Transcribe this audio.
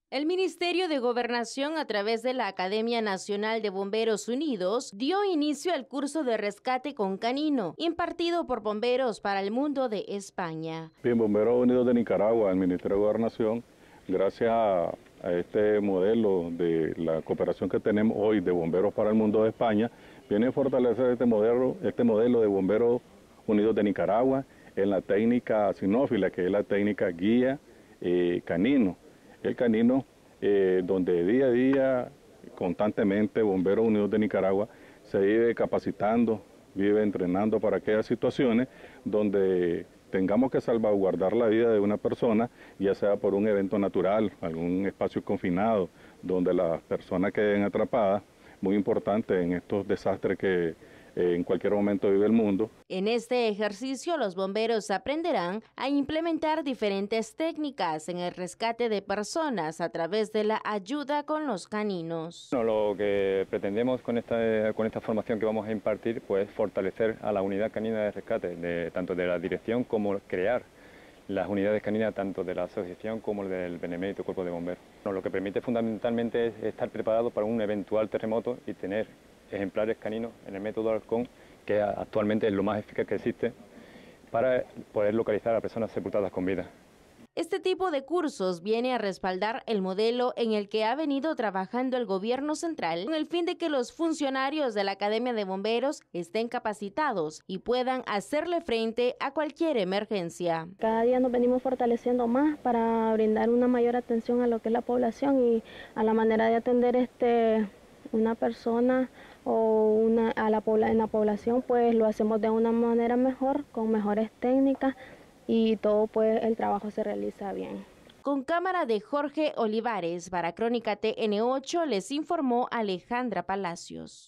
El Ministerio de Gobernación, a través de la Academia Nacional de Bomberos Unidos, dio inicio al curso de rescate con canino, impartido por Bomberos para el Mundo de España. Bien, Bomberos Unidos de Nicaragua, el Ministerio de Gobernación, gracias a este modelo de la cooperación que tenemos hoy de Bomberos para el Mundo de España, viene a fortalecer este modelo de Bomberos Unidos de Nicaragua en la técnica sinófila, que es la técnica guía canino. El canino, donde día a día, constantemente, Bomberos Unidos de Nicaragua se vive capacitando, vive entrenando para aquellas situaciones donde tengamos que salvaguardar la vida de una persona, ya sea por un evento natural, algún espacio confinado, donde las personas queden atrapadas, muy importante en estos desastres que en cualquier momento vive el mundo. En este ejercicio, los bomberos aprenderán a implementar diferentes técnicas en el rescate de personas a través de la ayuda con los caninos. Lo que pretendemos con esta formación que vamos a impartir, pues fortalecer a la unidad canina de rescate, tanto de la dirección como crear las unidades caninas tanto de la asociación como del Benemérito Cuerpo de Bomberos. Lo que permite fundamentalmente es estar preparado para un eventual terremoto y tener ejemplares caninos en el método Halcón, que actualmente es lo más eficaz que existe para poder localizar a personas sepultadas con vida. Este tipo de cursos viene a respaldar el modelo en el que ha venido trabajando el gobierno central con el fin de que los funcionarios de la Academia de Bomberos estén capacitados y puedan hacerle frente a cualquier emergencia. Cada día nos venimos fortaleciendo más para brindar una mayor atención a lo que es la población y a la manera de atender una persona o en la población, pues lo hacemos de una manera mejor, con mejores técnicas y todo, pues el trabajo se realiza bien. Con cámara de Jorge Olivares, para Crónica TN8 les informó Alejandra Palacios.